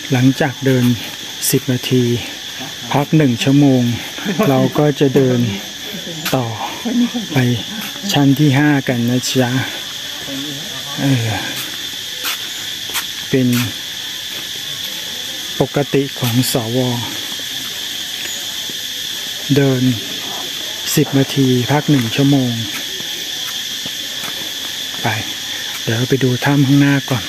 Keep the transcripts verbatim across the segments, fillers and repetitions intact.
หลังจากเดินสิบนาทีพักหนึ่งชั่วโมงเราก็จะเดินต่อไปชั้นที่ห้ากันนะจ๊ะเออเป็นปกติของสวเดินสิบนาทีพักหนึ่งชั่วโมงไปเดี๋ยวไปดูถ้ำข้างหน้าก่อน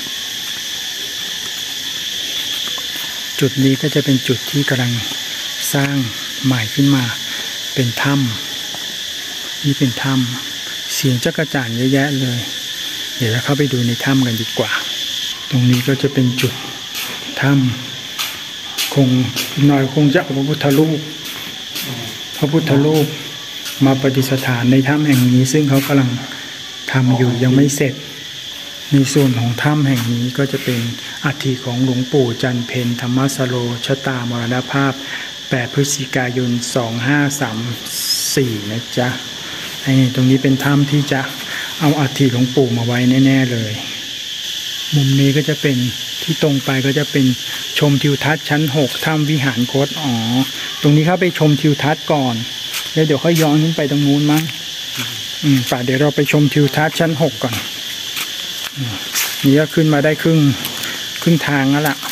จุดนี้ก็จะเป็นจุดที่กำลังสร้างใหม่ขึ้นมาเป็นถ้ำนี่เป็นถ้ำเสียงจักรจั่นเยอะแยะเลยเดี๋ยวเราเข้าไปดูในถ้ำกันดีกว่าตรงนี้ก็จะเป็นจุดถ้ำคงหน่อยคงจะพระพุทธรูปพระพุทธรูปมาประดิษฐานในถ้ำแห่งนี้ซึ่งเขากำลังทำอยู่ยังไม่เสร็จในส่วนของถ้ำแห่งนี้ก็จะเป็นอัฐิของหลวงปู่จันเพ็ญธรรมสโรชะตามรณภาพแปดพฤศจิกายนสองห้าสามสี่นะจ๊ะไอ้ตรงนี้เป็นถ้ำที่จะเอาอัฐิหลวงปู่มาไว้แน่ๆเลยมุมนี้ก็จะเป็นที่ตรงไปก็จะเป็นชมทิวทัศน์ชั้นหกถ้ำวิหารโคตอ๋อตรงนี้เข้าไปชมทิวทัศน์ก่อนแล้วเดี๋ยวค่อยย้อนขึ้นไปตรงนู้นมั้งอืมป่ะเดี๋ยวเราไปชมทิวทัศน์ชั้นหกก่อนนี่ก็ขึ้นมาได้ครึ่งครึ่งทางแล้วล่ะ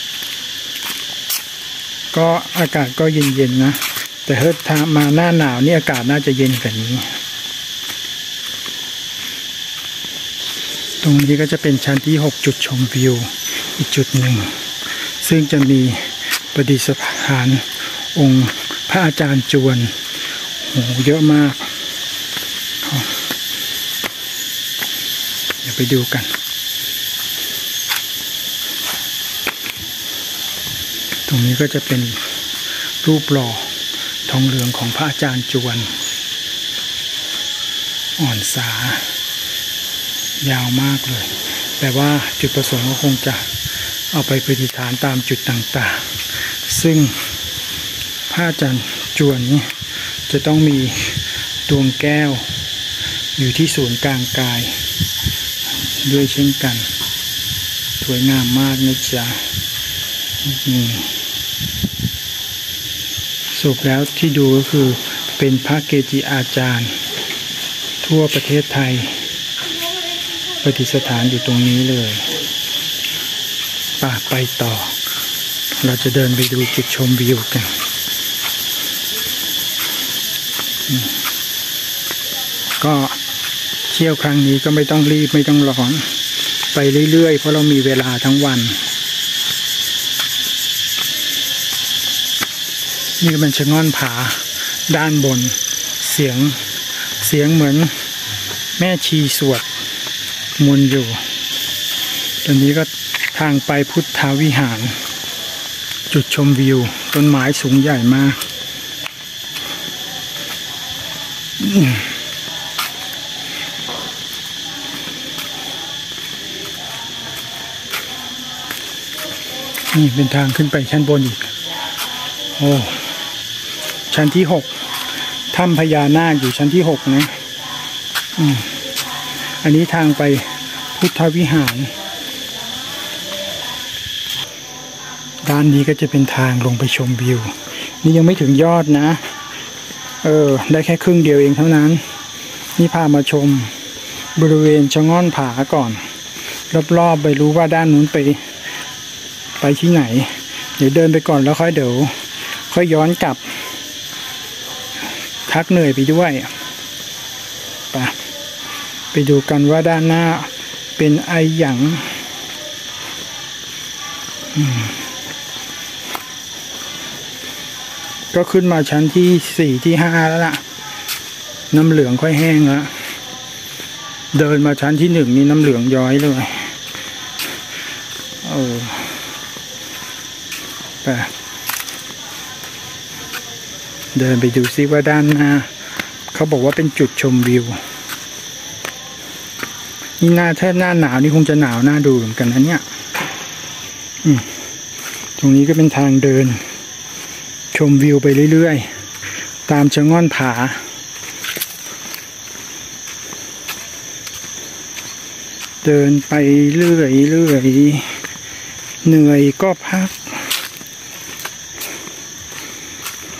ก็อากาศก็เย็นๆนะแต่ถ้ามาหน้าหนาวนี่อากาศน่าจะเย็นกว่านี้ตรงนี้ก็จะเป็นชั้นที่หกจุดชมวิวอีกจุดหนึ่งซึ่งจะมีประดิษฐานองค์พระอาจารย์จวนโหเยอะมากเดี๋ยวไปดูกันตรงนี้ก็จะเป็นรูปหล่อทองเหลืองของพระอาจารย์จวนอ่อนสายาวมากเลยแต่ว่าจุดประสงค์ก็คงจะเอาไปประดิษฐานตามจุดต่างๆซึ่งพระอาจารย์จวนนี้จะต้องมีดวงแก้วอยู่ที่ศูนย์กลางกายด้วยเช่นกันสวยงามมากนะจ๊ะสรุปแล้วที่ดูก็คือเป็นพระเกจิอาจารย์ทั่วประเทศไทยประดิษฐานอยู่ตรงนี้เลยป่าไปต่อเราจะเดินไปดูจุดชมวิวกันก็เที่ยวครั้งนี้ก็ไม่ต้องรีบไม่ต้องร้อนไปเรื่อยๆเพราะเรามีเวลาทั้งวันนี่มันชะง่อนผาด้านบนเสียงเสียงเหมือนแม่ชีสวดมนต์อยู่ตอนนี้ก็ทางไปพุทธวิหารจุดชมวิวต้นไม้สูงใหญ่มากนี่เป็นทางขึ้นไปชั้นบนอีกโอ้ชั้นที่หกถ้ำพญานาคอยู่ชั้นที่หกนะอืมอันนี้ทางไปพุทธวิหารด้านนี้ก็จะเป็นทางลงไปชมวิวนี่ยังไม่ถึงยอดนะเออได้แค่ครึ่งเดียวเองเท่านั้นนี่พามาชมบริเวณชะง่อนผาก่อนรอบๆไปรู้ว่าด้านนู้นไปไปที่ไหนเดี๋ยวเดินไปก่อนแล้วค่อยเดี๋ยวค่อยย้อนกลับพักเหนื่อยไปด้วยไปไปดูกันว่าด้านหน้าเป็นไอหยังก็ขึ้นมาชั้นที่สี่ที่ห้าแล้วล่ะน้ำเหลืองค่อยแห้งแล้วเดินมาชั้นที่หนึ่งนี่น้ำเหลืองย้อยเลยเออไปเดินไปดูซิว่าด้านหน้าเขาบอกว่าเป็นจุดชมวิวนี่หน้าถ้าหน้าหนาวนี่คงจะหนาวหน้าดูเหมือนกันนะเนี่ยอืมตรงนี้ก็เป็นทางเดินชมวิวไปเรื่อยๆตามชะง่อนผาเดินไปเรื่อยๆเหนื่อยก็พัก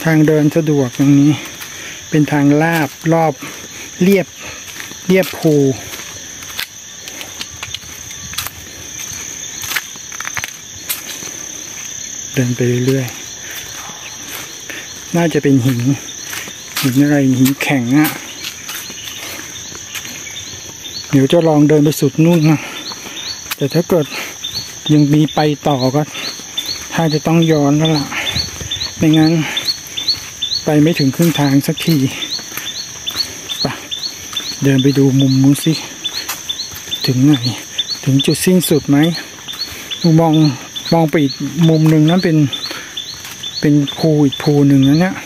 ทางเดินสะดวกตรงนี้เป็นทางลาบรอบเรียบเรียบภูเดินไปเรื่อยๆน่าจะเป็นหินหินอะไรหินแข็งอะเดี๋ยวจะลองเดินไปสุดนู่นนะแต่ถ้าเกิดยังมีไปต่อก็ถ้าจะต้องย้อนแล้วล่ะไม่งั้นไปไม่ถึงครึ่งทางสักทีไปเดินไปดูมุมนู้นสิถึงไหนถึงจุดสิ้นสุดไหมมองมองไปอีกมุมหนึ่งนั้นเป็นเป็นภูอีกภูหนึ่งนะเนี่ย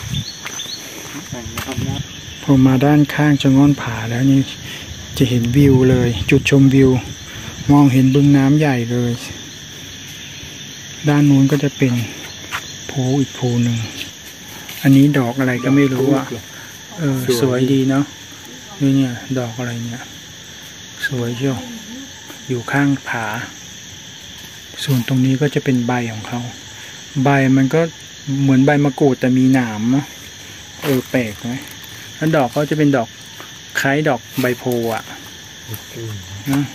พอมาด้านข้างจะงอนผาแล้วนี่จะเห็นวิวเลยจุดชมวิวมองเห็นบึงน้ำใหญ่เลยด้านนู้นก็จะเป็นภูอีกภูหนึ่งอันนี้ดอกอะไรก็ไม่รู้อ่ะเออสวยดีเนาะนี่เนี่ยดอกอะไรเนี่ยสวยเชียวอยู่ข้างผาส่วนตรงนี้ก็จะเป็นใบของเขาใบมันก็เหมือนใบมะกรูดแต่มีหนามเนาะเออแปลกไหมแล้วดอกเขาจะเป็นดอกคล้ายดอกใบโพอ่ะนะ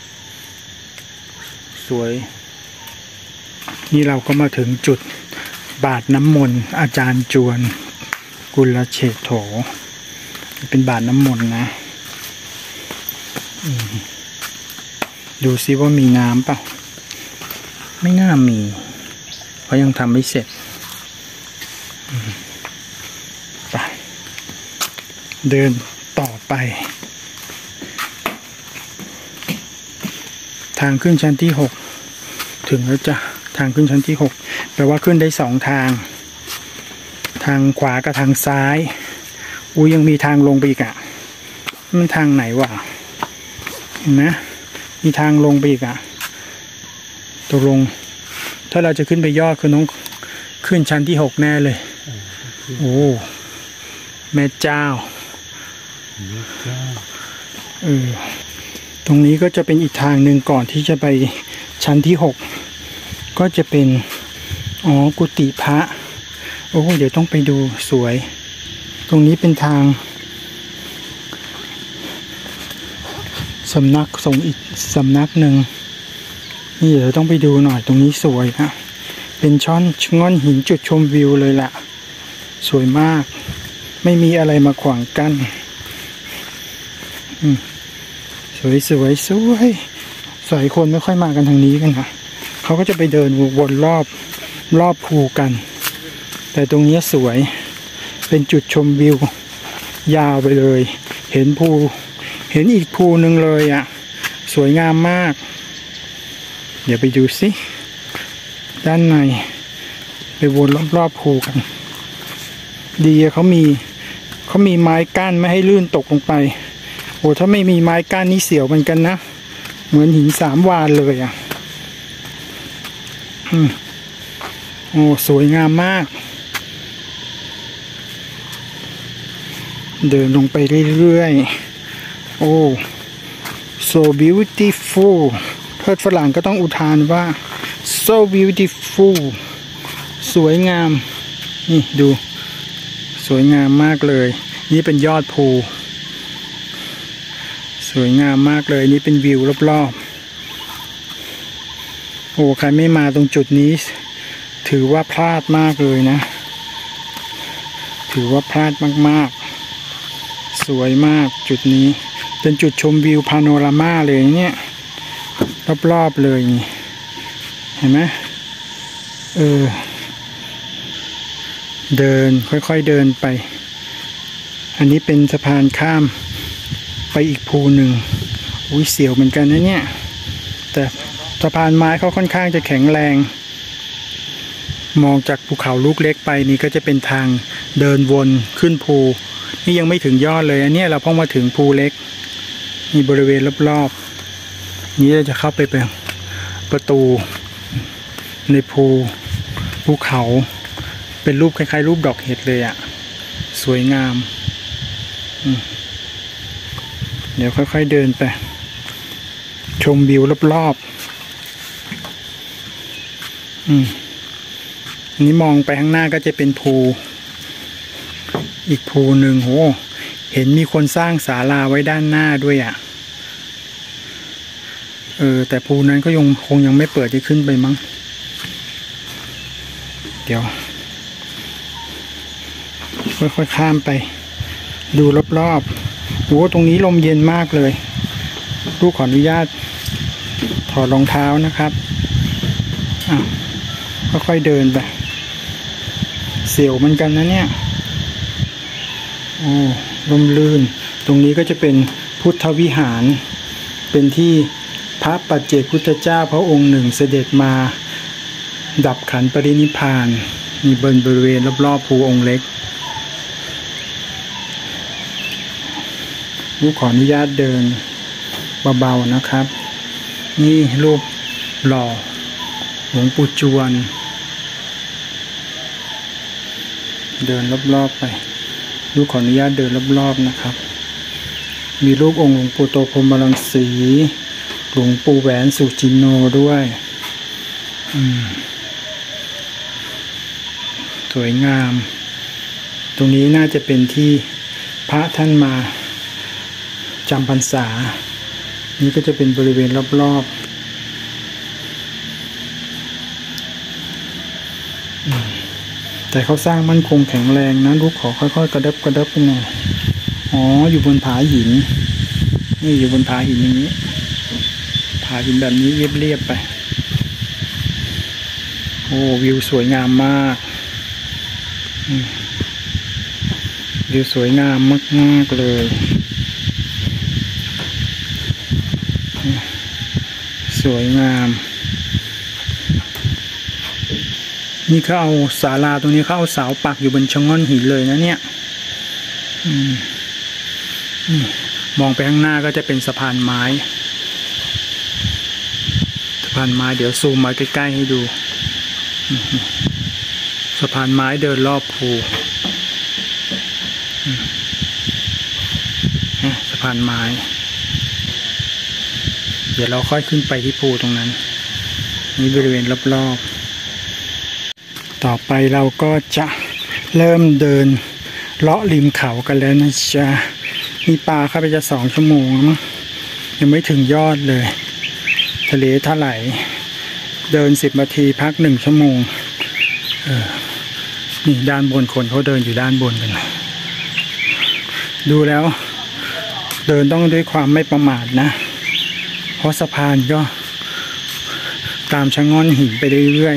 สวยนี่เราก็มาถึงจุดบาทน้ำมนต์อาจารย์จวนกุลเฉดโถเป็นบาทน้ำมนต์นะดูซิว่ามีน้ำเปล่าไม่น่ามีเพราะยังทำไม่เสร็จไปเดินต่อไปทางขึ้นชั้นที่หกถึงแล้วจ้ะทางขึ้นชั้นที่หกแปลว่าขึ้นได้สองทางทางขวากับทางซ้ายอุ้ยยังมีทางลงไปอีกอ่ะมันทางไหนวะเห็นไหมมีทางลงไปอีกอ่ะตกลงถ้าเราจะขึ้นไปยอดคือน้องขึ้นชั้นที่หกแน่เลยโอ้แม่เจ้าเออตรงนี้ก็จะเป็นอีกทางหนึ่งก่อนที่จะไปชั้นที่หกก็จะเป็นอ๋อกุฏิพระโอ้เดี๋ยวต้องไปดูสวยตรงนี้เป็นทางสำนักสงฆ์อีกสำนักหนึ่งนี่เดี๋ยวต้องไปดูหน่อยตรงนี้สวยนะเป็นช่อนง่อนหินจุดชมวิวเลยล่ะสวยมากไม่มีอะไรมาขวางกั้นสวยสวยสวยสวยคนไม่ค่อยมากันทางนี้กันนะเขาก็จะไปเดินวนรอบรอบภูกันแต่ตรงนี้สวยเป็นจุดชมวิวยาวไปเลยเห็นภูเห็นอีกภูหนึ่งเลยอ่ะสวยงามมากเดี๋ยวไปดูสิด้านในไปวนรอบๆภูกันดีเขามีเขามีไม้กั้นไม่ให้ลื่นตกลงไปโอ้ถ้าไม่มีไม้กั้นนี่เสียวเหมือนกันนะเหมือนหินสามวานเลยอ่ะอืมโอ้สวยงามมากเดินลงไปเรื่อยๆโอ้ so beautiful เพิดฝรั่งก็ต้องอุทานว่า so beautiful สวยงามนี่ดูสวยงามมากเลยนี่เป็นยอดภูสวยงามมากเลยนี่เป็นวิวรอบๆโอ้ใครไม่มาตรงจุดนี้ถือว่าพลาดมากเลยนะถือว่าพลาดมากๆสวยมากจุดนี้เป็นจุดชมวิวพาโนรามาเลยเนี่ยรอบๆเลยนี่เห็นไหมเออเดินค่อยๆเดินไปอันนี้เป็นสะพานข้ามไปอีกภูหนึ่งอุ้ยเสียวเหมือนกันนะเนี่ยแต่สะพานไม้เขาค่อนข้างจะแข็งแรงมองจากภูเขาลูกเล็กไปนี่ก็จะเป็นทางเดินวนขึ้นภูนี่ยังไม่ถึงยอดเลยอันนี้เราเพิ่งมาถึงภูเล็กนี่บริเวณรอบๆนี้เราจะเข้าไปเป็นประตูในภูภูเขาเป็นรูปคล้ายๆรูปดอกเห็ดเลยอ่ะสวยงามเดี๋ยวค่อยๆเดินไปชมวิวรอบๆอืมอันนี้มองไปข้างหน้าก็จะเป็นภูอีกภูหนึ่งโหเห็นมีคนสร้างศาลาไว้ด้านหน้าด้วยอ่ะเออแต่ภูนั้นก็ยังคงยังไม่เปิดให้ขึ้นไปมั้งเดี๋ยวค่อยๆข้ามไปดูรอบๆโอ้ตรงนี้ลมเย็นมากเลยลูกขออนุญาตถอดรองเท้านะครับอ่ะค่อยๆเดินไปเสียวเหมือนกันนะเนี่ยโอ้ลมลื่นตรงนี้ก็จะเป็นพุทธวิหารเป็นที่พระปัจเจกพุทธเจ้าพระองค์หนึ่งเสด็จมาดับขันปรินิพพานมีบนบริเวณรอบๆภูองค์เล็กลูกขออนุญาตเดินเบาๆนะครับนี่รูปหล่อหลวงปู่จวนเดินรอบๆไปลูกขออนุญาตเดินรอบๆนะครับมีรูปองค์หลวงปู่โตพรหมรังสีหลวงปู่แหวนสุจินโนด้วยอืมสวยงามตรงนี้น่าจะเป็นที่พระท่านมาจำพรรษานี่ก็จะเป็นบริเวณรอบๆแต่เขาสร้างมั่นคงแข็งแรงนะลูกขอค่อยๆกระดับกระดับไปหน่อยอ๋ออยู่บนผาหินนี่อยู่บนผาหินอย่างนี้ผาหินแบบนี้เรียบๆไปโอ้วิวสวยงามมากวิวสวยงามมากๆเลยสวยงามนี่เขาเอาศาลาตรงนี้เขาเอาเสาปักอยู่บนชะง่อนหินเลยนะเนี่ยมองไปข้างหน้าก็จะเป็นสะพานไม้สะพานไม้เดี๋ยวซูมมาใกล้ๆให้ดูสะพานไม้เดินรอบภูสะพานไม้เดี๋ยวเราค่อยขึ้นไปที่ภูตรงนั้นนี่บริเวณรอบๆต่อไปเราก็จะเริ่มเดินเลาะริมเขากันแล้วนะจ๊ะมีปลาเข้าไปจะสองชั่วโมงมั้งยังไม่ถึงยอดเลยทะเลทลายเดินสิบนาทีพักหนึ่งชั่วโมงเออนี่ด้านบนคนเขาเดินอยู่ด้านบนกันดูแล้วเดินต้องด้วยความไม่ประมาทนะเพราะสะพานก็ตามชะง่อนหินไปเรื่อย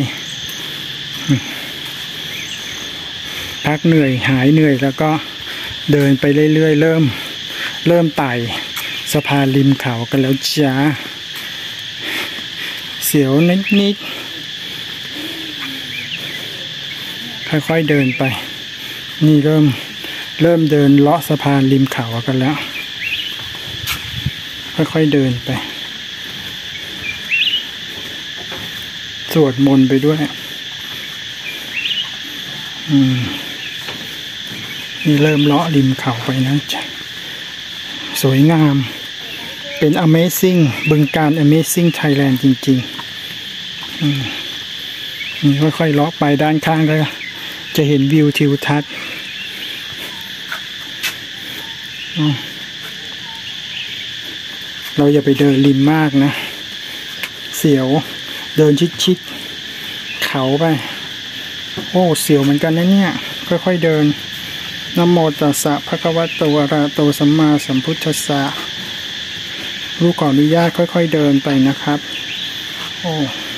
ๆพักเหนื่อยหายเหนื่อยแล้วก็เดินไปเรื่อยๆเริ่มเริ่มไต่สะพานริมเขากันแล้วจ้าเสียวนิดๆค่อยๆเดินไปนี่เริ่มเริ่มเดินเลาะสะพานริมเขากันแล้วค่อยๆเดินไปสวดมนต์ไปด้วยอืมนี่เริ่มเลาะริมเขาไปนะจ๊ะสวยงามเป็น Amazing บึงกาฬ Amazing Thailand จริงๆอืมนี่ค่อยๆเลาะไปด้านข้างก็จะเห็นวิวทิวทัศน์เราอย่าไปเดินริมมากนะเสียวเดินชิดๆเขาไปโอ้เสียวเหมือนกันนะเนี่ยค่อยๆเดินนะโมตัสสะภะคะวะโตอะระหะโตสัมมาสัมพุทธัสสะลูกขออนุญาตค่อยๆเดินไปนะครับโอ้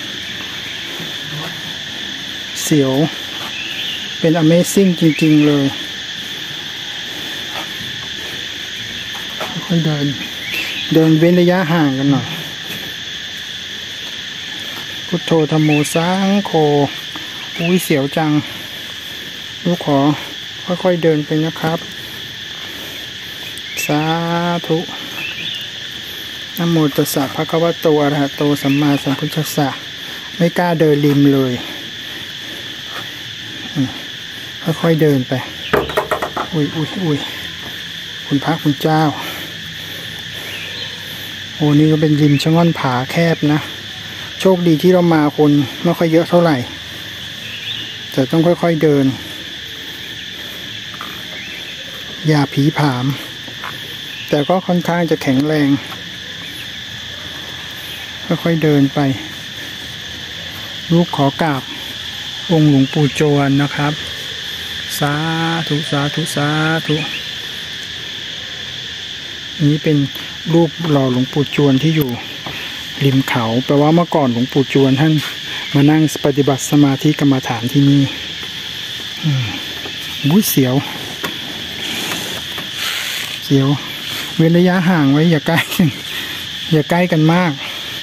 เสียวเป็น Amazing จริงๆเลยค่อยๆเดินเดินเว้นระยะห่างกันหน่อยพุทโธธัมโมสังโฆอุ้ยเสียวจังลูกขอค่อยๆเดินไปนะครับสาธุนะโมตัสสะภะคะวะโตอะระหะโตสัมมาสัมพุทธัสสะไม่กล้าเดินริมเลยค่อยๆเดินไปอุ้ยอุ้ยอุ้ยคุณพระคุณเจ้าโอ้นี่ก็เป็นริมชะง่อนผาแคบนะโชคดีที่เรามาคนไม่ค่อยเยอะเท่าไหร่แต่ต้องค่อยๆเดินหญ้าผีผามแต่ก็ค่อนข้างจะแข็งแรงค่อยๆเดินไปลูกขอกราบองค์หลวงปู่จวนนะครับสาธุสาธุสาธุนี้เป็นรูปหล่อหลวงปู่จวนที่อยู่ริมเขาแปลว่าเมื่อก่อนหลวงปู่จวนท่านมานั่งปฏิบัติสมาธิกรรมฐานที่นี่บุ้ยเสียวเสียวเว้นระยะห่างไว้อย่าใกล้อย่าใกล้กันมาก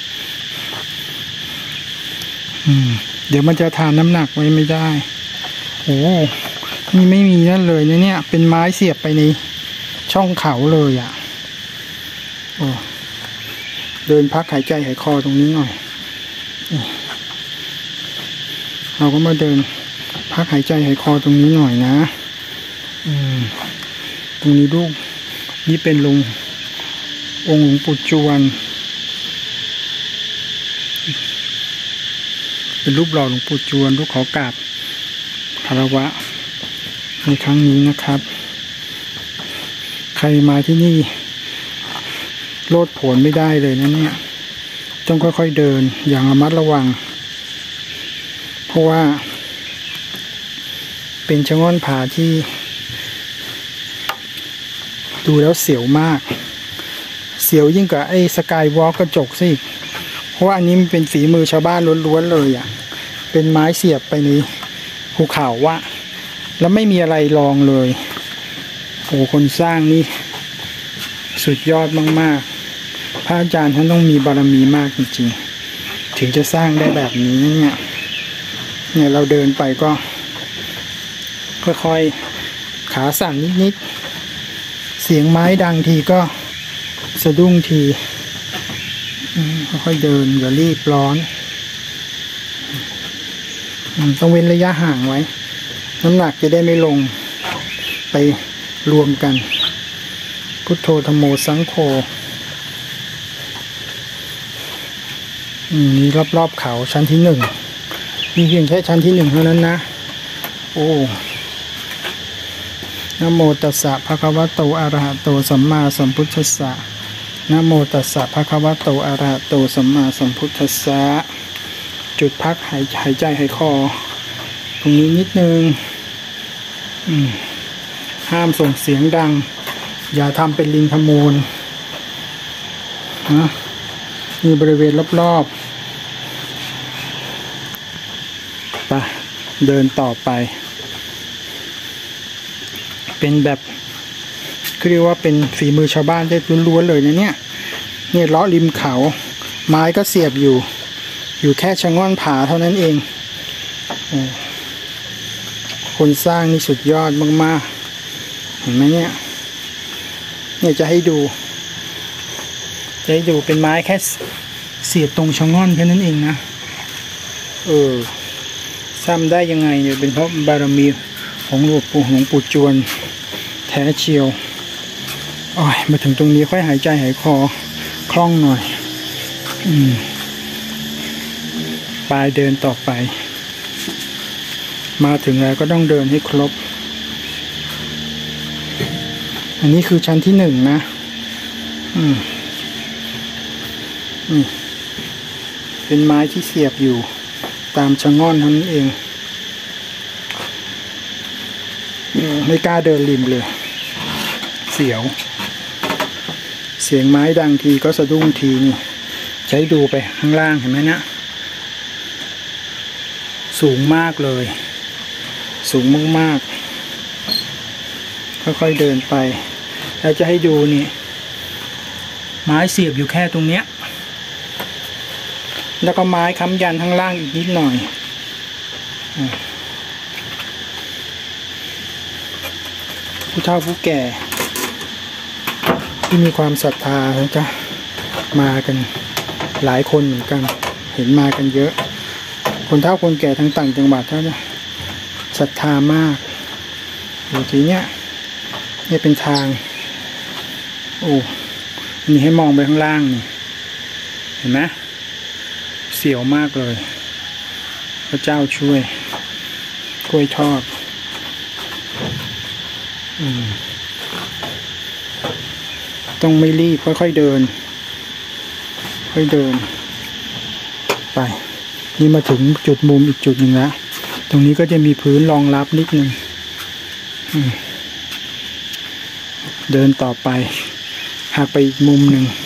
เดี๋ยวมันจะทานน้ำหนักไว้ไม่ได้โอ้นี่ไม่มีนั่นเลยนะเนี่ยเป็นไม้เสียบไปในช่องเขาเลยอ่ะโอ้เดินพักหายใจหายคอตรงนี้หน่อยเราก็มาเดินพักหายใจหายคอตรงนี้หน่อยนะอืมตรงนี้ลูกนี่เป็นลงองค์หลวงปู่จวนเป็นรูปหล่อหลวงปู่จวนลูกขอกราบคารวะในครั้งนี้นะครับใครมาที่นี่โลดโผนไม่ได้เลยนะเนี่ยต้องค่อยๆเดินอย่างระมัดระวังเพราะว่าเป็นชะง่อนผาที่ดูแล้วเสียวมากเสียวยิ่งกว่าไอ้สกายวอล์กกระจกสิเพราะว่าอันนี้มันเป็นฝีมือชาวบ้านล้วนๆเลยอ่ะเป็นไม้เสียบไปในภูเขาว่ะแล้วไม่มีอะไรรองเลยโอ้คนสร้างนี่สุดยอดมากๆพระอาจารย์ท่านต้องมีบารมีมากจริงๆถึงจะสร้างได้แบบนี้เนี่ยเนี่ยเราเดินไปก็ค่อยๆขาสั่นนิดๆเสียงไม้ดังทีก็สะดุ้งทีค่อยๆเดินอย่ารีบร้อนต้องเว้นระยะห่างไว้น้ำหนักจะได้ไม่ลงไปรวมกันพุทโธธัมโมสังโฆนี่รอบๆเขาชั้นที่หนึ่งมีเพียงแค่ชั้นที่หนึ่งเท่านั้นนะโอ้นะโมตัสสะภะคะวะโตอะระหะโตสัมมาสัมพุทธัสสะนะโมตัสสะภะคะวะโตอะระหะโตสัมมาสัมพุทธัสสะจุดพักหายหายใจหายคอตรงนี้นิดนึงห้ามส่งเสียงดังอย่าทำเป็นลิงขโมยนะมีบริเวณรอบๆไปเดินต่อไปเป็นแบบเรียกว่าเป็นฝีมือชาวบ้านได้ล้วนๆเลยนะเนี่ยเนี่ยเลาะริมเขาไม้ก็เสียบอยู่อยู่แค่ชะง่อนผาเท่านั้นเองคนสร้างนี่สุดยอดมากๆเห็นไหมเนี่ยเนี่ยจะให้ดูจะให้ดูเป็นไม้แค่เสียบตรงชะง่อนแค่นั้นเองนะเออซ้ำได้ยังไงเนี่ยเป็นเพราะบารมีของหลวงปู่หลวงปู่จวนแท้เชียวโอ้ยมาถึงตรงนี้ค่อยหายใจหายคอคล่องหน่อยอืมปลายเดินต่อไปมาถึงแล้วก็ต้องเดินให้ครบอันนี้คือชั้นที่หนึ่งนะอืมอืมเป็นไม้ที่เสียบอยู่ตามชะง่อนเท่านั้นเองไม่กล้าเดินริมเลยเสียวเสียงไม้ดังทีก็สะดุ้งทีนี่ใช้ดูไปข้างล่างเห็นไหมเนี่ยสูงมากเลยสูงมากๆค่อยๆเดินไปแล้วจะให้ดูนี่ไม้เสียบอยู่แค่ตรงเนี้ยแล้วก็ไม้ค้ำยันข้างล่างอีกนิดหน่อยผู้เฒ่าผู้แก่ที่มีความศรัทธาจะมากันหลายคนเหมือนกันเห็นมากันเยอะคนเฒ่าคนแก่ทั้งต่างจังหวัดท่านศรัทธามากอยู่ทีเนี้ยนี่เป็นทางโอ้นี่ให้มองไปข้างล่างนี่เห็นไหมเสียวมากเลยพระเจ้าช่วยกล้วยทอดอืมต้องไม่รีบค่อยๆเดินค่อยเดินไปนี่มาถึงจุดมุมอีกจุดหนึ่งแล้วตรงนี้ก็จะมีพื้นรองรับนิดนึงเดินต่อไปหากไปอีกมุมหนึ่ง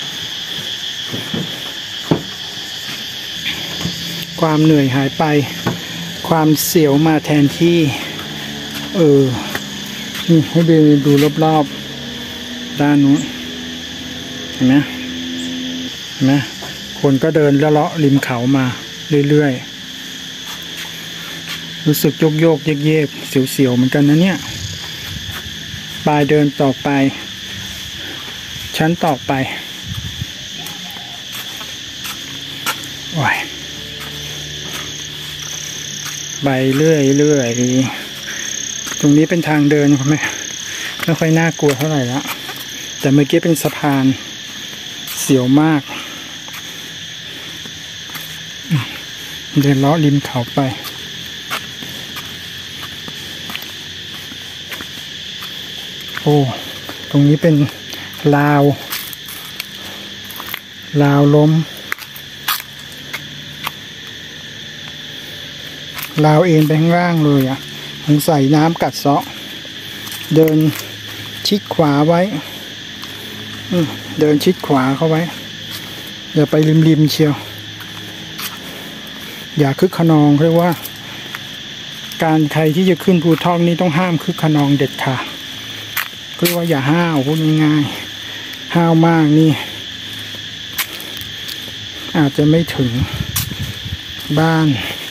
ความเหนื่อยหายไปความเสียวมาแทนที่เออนี่ให้เดินดูรอบๆด้านนู้นเห็นไหมเห็นไหมคนก็เดินเลาะริมเขามาเรื่อยๆรู้สึกโยกโยกเยกเยกเสียวๆเหมือนกันนะเนี่ยปลายเดินต่อไปชั้นต่อไปโอ้ยไปเรื่อยเรื่อยตรงนี้เป็นทางเดินครับแม่ไม่ค่อยน่ากลัวเท่าไหร่แล้วแต่เมื่อกี้เป็นสะพานเสียวมากเดินเลาะริมเขาไปโอ้ตรงนี้เป็นลาวลาวล้มลาวเอ็นไปข้างล่างเลยอ่ะสงสัยน้ำกัดเซาะเดินชิดขวาไว้เดินชิดขวาเข้าไว้อย่าไปริมๆเชียวอย่าคึกขนองเรียกว่าการใครที่จะขึ้นภูทอกนี้ต้องห้ามคึกขนองเด็ดขาดเรียกว่าอย่าห้าวพูดง่ายๆห้าวมากนี่อาจจะไม่ถึงบ้าน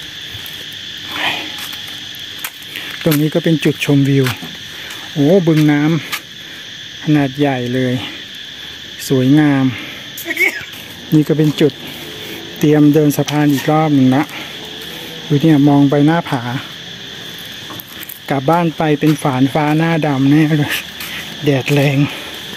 ตรงนี้ก็เป็นจุดชมวิวโอ้บึงน้ำขนาดใหญ่เลยสวยงามนี่ก็เป็นจุดเตรียมเดินสะพานอีกรอบหนึ่งละดูเนี่ยมองไปหน้าผากลับบ้านไปเป็นฝานฟ้าหน้าดำแน่เลยแดดแรง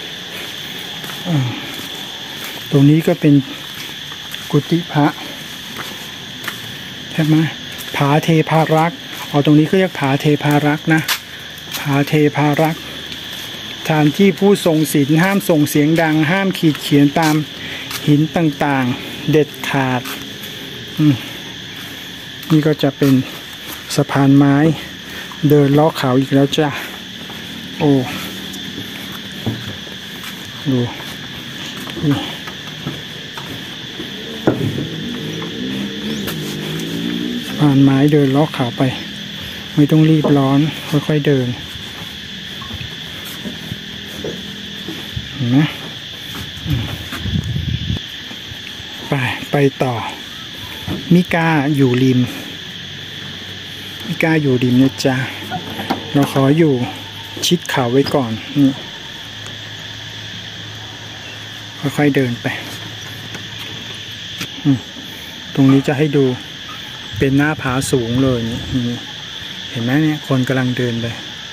ตรงนี้ก็เป็นกุฏิพระใช่ไหมผาเทพารักษ์อ๋อตรงนี้ก็เรียกผาเทพารักษ์นะผาเทพารักษ์สถานที่ผู้ทรงศีลห้ามส่งเสียงดังห้ามขีดเขียนตามหินต่างๆเด็ดขาดนี่ก็จะเป็นสะพานไม้เดินเลาะเขาอีกแล้วจ้ะโอ้ดูสะพานไม้เดินเลาะเขาไปไม่ต้องรีบร้อนค่อยๆเดินเห็นไหมไปไปต่อมิกาอยู่ริมมิกาอยู่ริมนะจ๊ะเราขออยู่ชิดเขาไว้ก่อนนี่ค่อยๆเดินไปตรงนี้จะให้ดูเป็นหน้าผาสูงเลยนี่เห็นไหมเนี่ยคนกำลังเดินไป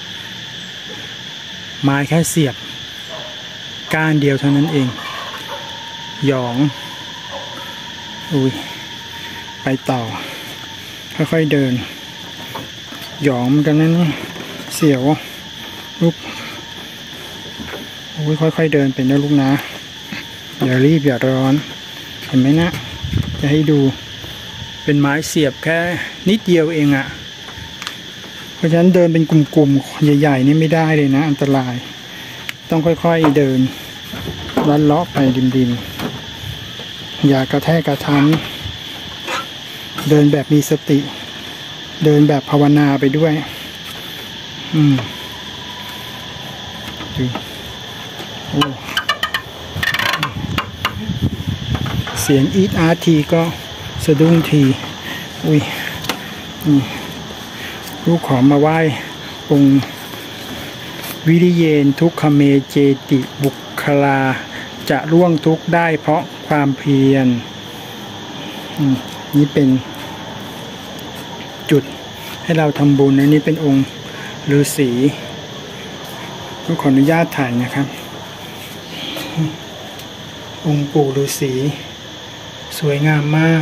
ไม้แค่เสียบก้านเดียวเท่านั้นเองหยองอุ้ยไปต่อค่อยๆเดินหยองกันนั้นเสียวลูกอุ้ยค่อยๆเดินเป็นนะลูกนะอย่ารีบอย่าร้อนเห็นไหมนะจะให้ดูเป็นไม้เสียบแค่นิดเดียวเองอะเพราะฉะนั้นเดินเป็นกลุ่มๆใหญ่ๆนี่ไม่ได้เลยนะอันตรายต้องค่อยๆเดินลัดเลาะไปริมๆอย่ากระแทกกระทันเดินแบบมีสติเดินแบบภาวนาไปด้วยอืมดูโอ้เสียงอีทอาร์ทีก็สะดุ้งทีอุ้ยนี่ลูกขอมาไหว้องค์วิริเยนทุกขเมเจติบุคลาจะร่วงทุกข์ได้เพราะความเพียรนี่เป็นจุดให้เราทำบุญนะนี่เป็นองค์ฤาษีก็ขออนุญาตถ่ายนะครับองค์ปู่ฤาษีสวยงามมาก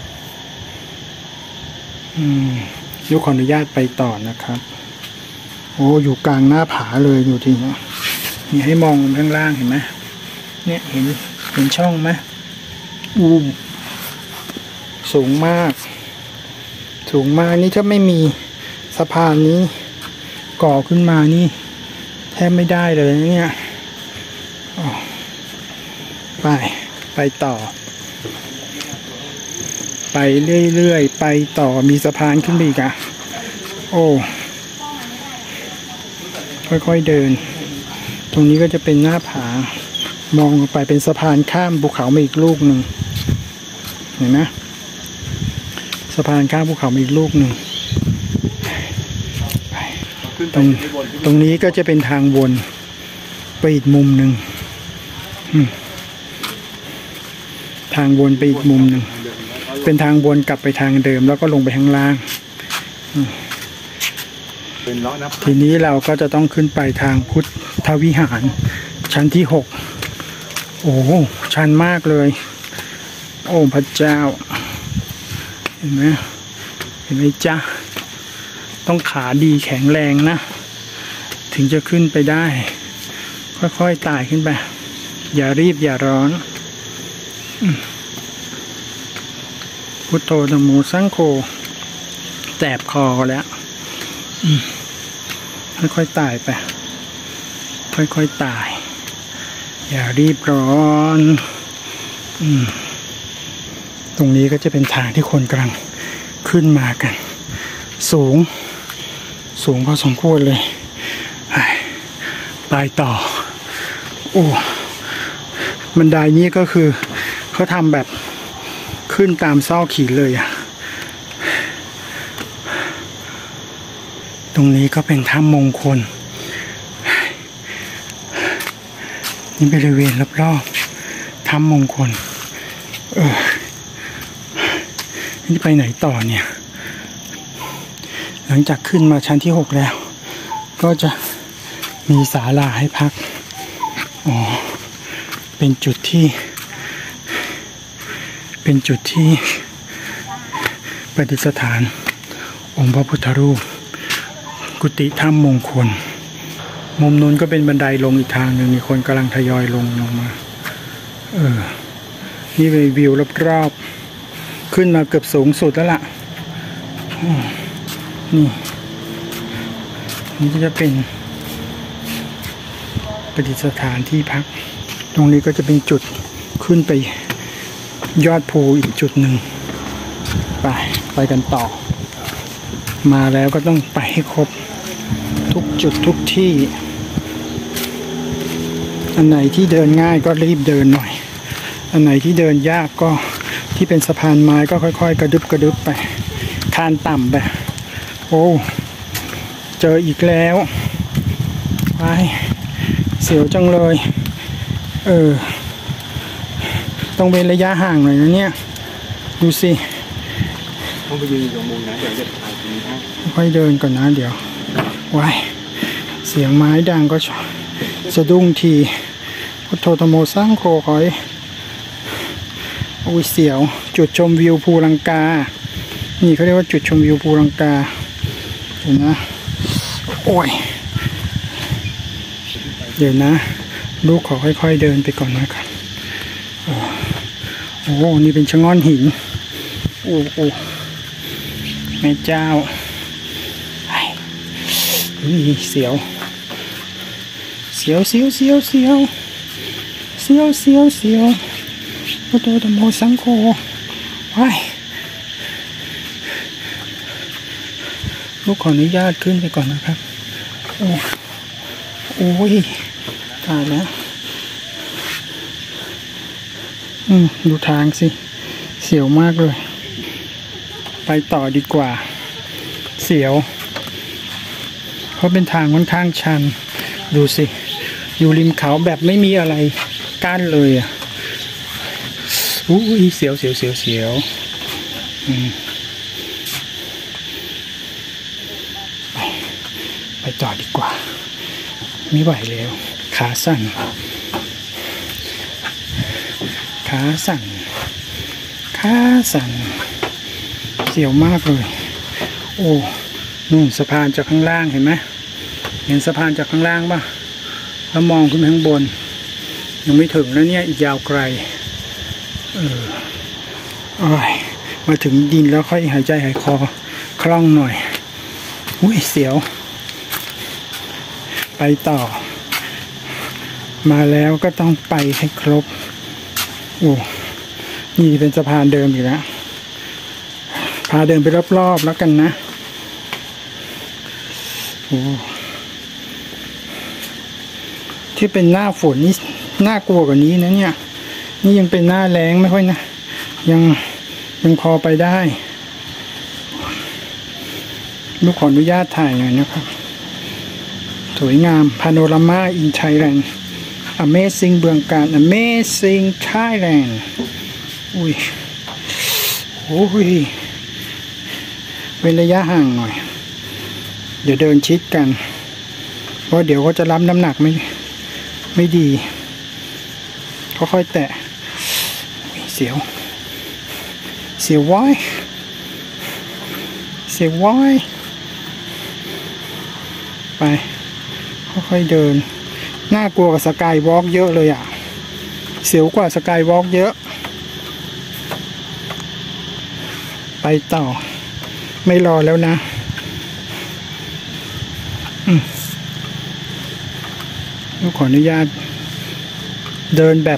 อืมยกขออนุญาตไปต่อนะครับโอ้อยู่กลางหน้าผาเลยอยู่ทีนี้นี่ให้มองข้างล่างเห็นไหมเนี่ยเห็นเห็นช่องไหมอู้สูงมากสูงมากนี่ถ้าไม่มีสะพานนี้ก่อขึ้นมานี่แทบไม่ได้เลยนะเนี่ยไปไปต่อไปเรื่อยๆไปต่อมีสะพานขึ้นไปอีกอะโอ้ค่อยๆเดินตรงนี้ก็จะเป็นหน้าผามองลงไปเป็นสะพานข้ามภูเขามาอีกลูกหนึ่งเห็นไหมสะพานข้ามภูเขามาอีกลูกหนึ่งตรงตรงนี้ก็จะเป็นทางวนไปอีกมุมหนึ่งทางวนไปอีกมุมหนึ่งเป็นทางวนกลับไปทางเดิมแล้วก็ลงไปข้างล่างทีนี้เราก็จะต้องขึ้นไปทางพุทธวิหารชั้นที่หกโอ้ชันมากเลยโอ้พระเจ้าเห็นไหมเห็นไหมจ๊ะต้องขาดีแข็งแรงนะถึงจะขึ้นไปได้ค่อยๆไต่ขึ้นไปอย่ารีบอย่าร้อนพุทโธธัมโมสังโฆแสบคอแล้วค่อยๆไต่ไปค่อยๆไต่อย่ารีบร้อนตรงนี้ก็จะเป็นทางที่คนกำลังขึ้นมากันสูงสูงพอสมควรเลยไปต่อโอ้บันไดนี้ก็คือเขาทำแบบขึ้นตามซอกหินเลยอะตรงนี้ก็เป็นถ้ำมงคลนี่บริเวณรอบๆถ้ำมงคลเออนี่ไปไหนต่อเนี่ยหลังจากขึ้นมาชั้นที่หกแล้วก็จะมีศาลาให้พักอ๋อเป็นจุดที่เป็นจุดที่ประดิษฐานองค์พระพุทธรูปกุฏิถ้ำมงคลมุมนู้นก็เป็นบันไดลงอีกทางหนึ่งมีคนกำลังทยอยลงลงมาเออนี่เป็นวิวรอบๆขึ้นมาเกือบสูงสุดแล้วล่ะนี่นี่จะเป็นประดิษฐานที่พักตรงนี้ก็จะเป็นจุดขึ้นไปยอดภูอีกจุดหนึ่งไปไปกันต่อมาแล้วก็ต้องไปให้ครบทุกจุดทุกที่อันไหนที่เดินง่ายก็รีบเดินหน่อยอันไหนที่เดินยากก็ที่เป็นสะพานไม้ก็ค่อยๆกระดึบกระดึบไปคานต่ำไปโอ้เจออีกแล้วไปเสียวจังเลยเออต้องเว้นระยะห่างหน่อยนะเนี่ยดูสิต้องไปยืนอยู่ตรงมุมนะเดี๋ยวจะถ่ายตรงนี้ให้ค่อยเดินก่อนนะเดี๋ยวไว้เสียงไม้ดังก็สะดุ้งทีพุทโธธัมโมสังโฆคอยโอ้ยเสียวจุดชมวิวภูลังกานี่เขาเรียกว่าจุดชมวิวภูลังกาเห็นนะโอ้ยเดี๋ยวนะลูกขอค่อยๆเดินไปก่อนนะครับโอ้โหนี่เป็นชะง่อนหินโอ้โหแม่เจ้านี่เสียวเสียวเสียวเสียวเสียวเสียวเสียวเสียวพุทโธธัมโมสังโฆว้ายลูกขออนุญาตขึ้นไปก่อนนะครับโอ้โอ้ยตายแล้วอืมดูทางสิเสียวมากเลยไปต่อดีกว่าเสียวเพราะเป็นทางค่อนข้างชันดูสิอยู่ริมเขาแบบไม่มีอะไรกั้นเลยอ่ะอู้ยเสียวเสียวเสียวเสียวอืมไปไปต่อดีกว่าไม่ไหวแล้วขาสั่นขาสั่นขาสั่นเสียวมากเลยโอ้นู่นสะพานจากข้างล่างเห็นไหมเห็นสะพานจากข้างล่างป่ะแล้วมองขึ้นไปข้างบนยังไม่ถึงแล้วเนี่ยอีกยาวไกลเออโอ้ยมาถึงดินแล้วค่อยหายใจหายคอคล่องหน่อยอุ้ยเสียวไปต่อมาแล้วก็ต้องไปให้ครบโอ้นี่เป็นสะพานเดิมอีกแล้วพาเดินไปรอบๆแล้วกันนะโอ้ที่เป็นหน้าฝนนี่น่ากลัวกว่านี้นะเนี่ยนี่ยังเป็นหน้าแล้งไม่ค่อยนะยังยังพอไปได้ลูกขออนุญาตถ่ายหน่อยนะครับสวยงามพาโนรามาอินไทยแลนด์ Amazing เบืองการ Amazing Thailand อุ้ยโอ้ยเว้นระยะห่างหน่อยเดี๋ยวเดินชิดกันเพราะเดี๋ยวก็จะรับน้ำหนักไม่ไม่ดีค่อยๆแตะเสียวเสียวว้ายเสียวว้ายไปค่อยๆเดินน่ากลัวกับสกายวอล์กเยอะเลยอ่ะเสียวกว่าสกายวอล์กเยอะไปต่อไม่รอแล้วนะขออนุญาตเดินแบบ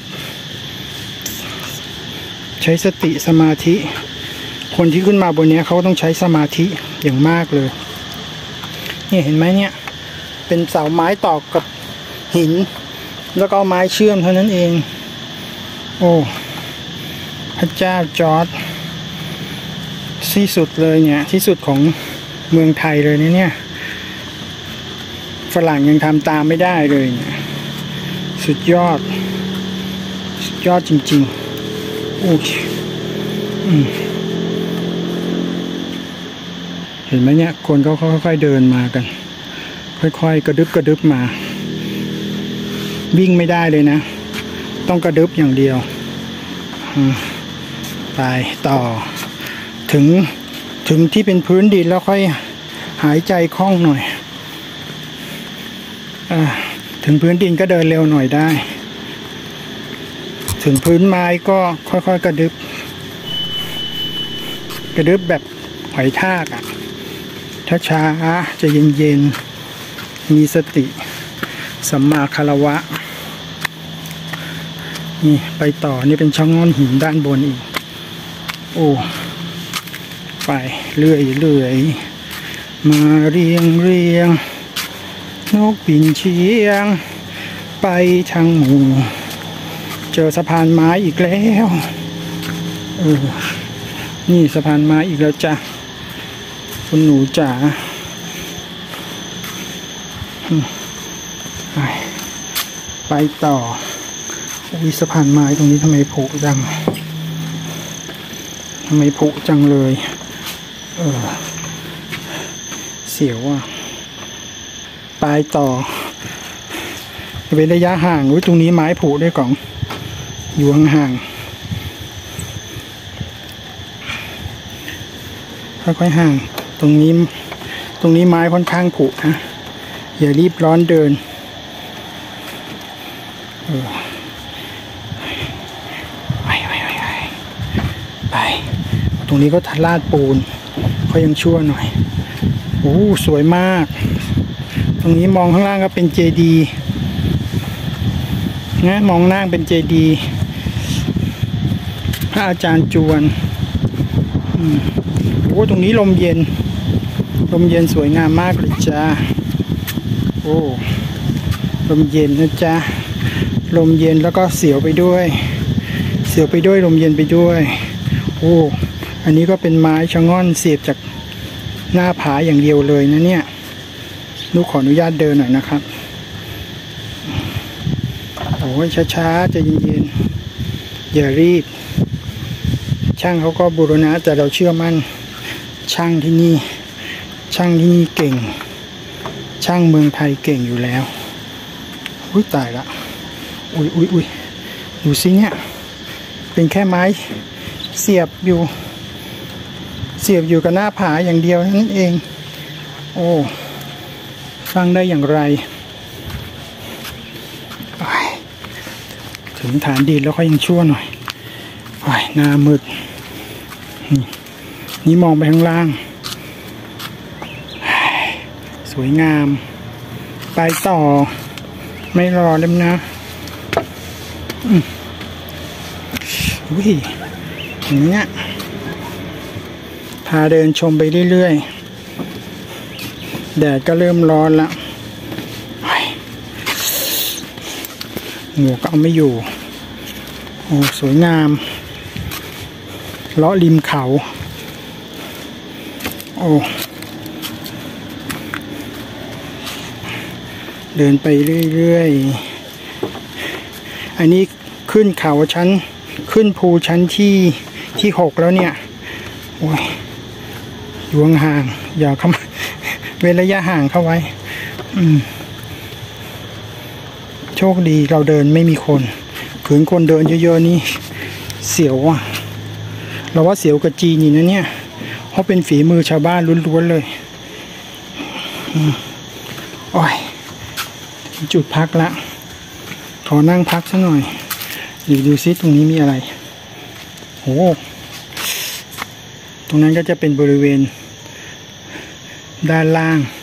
ใช้สติสมาธิคนที่ขึ้นมาบนนี้เขาต้องใช้สมาธิอย่างมากเลยนี่เห็นไหมเนี่ยเป็นเสาไม้ต่อกับหินแล้วก็เอาไม้เชื่อมเท่านั้นเองโอ้พระเจ้าจอร์จที่สุดเลยเนี่ยที่สุดของเมืองไทยเลยเนี่ยฝรั่งยังทำตามไม่ได้เลยเนี่ยสุดยอดสุดยอดจริงๆโอ้อืมเห็นไหมเนี่ยคนเขาค่อยๆเดินมากันค่อยๆกระดึบกระดึบมาวิ่งไม่ได้เลยนะต้องกระดึบอย่างเดียวไปต่อถึงถึงที่เป็นพื้นดินแล้วค่อยหายใจคล่องหน่อยอ่าถึงพื้นดินก็เดินเร็วหน่อยได้ถึงพื้นไม้ก็ค่อยๆกระดึบกระดึบแบบหอยทากอ่ะช้าๆจะเย็นๆมีสติสัมมาคารวะนี่ไปต่อนี่เป็นช่องงอนหินด้านบนอีกโอ้ไปเรื่อยเรื่อยมาเรียงเรียงนกบินเชียงไปทางหมู่เจอสะพานไม้อีกแล้วเออนี่สะพานไม้อีกแล้วจ้ะคุณหนูจ๋าไปไปต่อวิสะพานไม้ตรงนี้ทำไมผุจังทำไมผุจังเลยเออเสียวอ่ะไปต่อเป็นระยะห่างอุ้ยตรงนี้ไม้ผุด้วยกล่องอยู่ห่างค่อยๆห่างตรงนี้ตรงนี้ไม้ค่อนข้างผุนะอย่ารีบร้อนเดินเออไปไปไปไปไปตรงนี้ก็ลาดปูนเขายังชั่วหน่อยโอ้สวยมากตรงนี้มองข้างล่างก็เป็นเจดีย์นะมองล่างเป็นเจดีย์พระอาจารย์จวนโอ้ตรงนี้ลมเย็นลมเย็นสวยงามมากเลยจ้าโอ้ลมเย็นนะจ๊ะลมเย็นแล้วก็เสียวไปด้วยเสียวไปด้วยลมเย็นไปด้วยโอ้อันนี้ก็เป็นไม้ชะง่อนเสียบจากหน้าผาอย่างเดียวเลยนะเนี่ยลูกขออนุญาตเดินหน่อยนะครับโอ้ยช้าๆใจเย็นๆอย่ารีบช่างเขาก็บูรณะแต่เราเชื่อมั่นช่างที่นี่ช่างที่นี่เก่งช่างเมืองไทยเก่งอยู่แล้วอุ้ยตายละอุ้ยอุ้ยอุ้ยดูสิเนี่ยเป็นแค่ไม้เสียบอยู่เสียบอยู่กับหน้าผาอย่างเดียวนั่นเองโอ้สร้างได้อย่างไรถึงฐานดินแล้วก็ยังชั่วหน่อยหน้ามืดนี่มองไปข้างล่างสวยงามไปต่อไม่รอเลยนะอุ้ยอย่างเนี้ยพาเดินชมไปเรื่อยๆแดดก็เริ่มร้อนแล้วหมวกก็เอาไม่อยู่โอ้สวยงามเลาะริมเขาโอ้เดินไปเรื่อยๆอันนี้ขึ้นเขาชั้นขึ้นภูชั้นที่ที่หกแล้วเนี่ยโอ้ยอยู่ห่างๆอย่าเข้ามาเว้นระยะห่างเข้าไว้อืมโชคดีเราเดินไม่มีคนผืนคนเดินเยอะๆนี่เสียวอ่ะเราว่าเสียวกับจีนนี่นะเนี่ยเพราะเป็นฝีมือชาวบ้านล้วนๆเลยโอ้ยจุดพักละขอนั่งพักซะหน่อยดูดูซิตรงนี้มีอะไรโอ้ตรงนั้นก็จะเป็นบริเวณด้านล่าง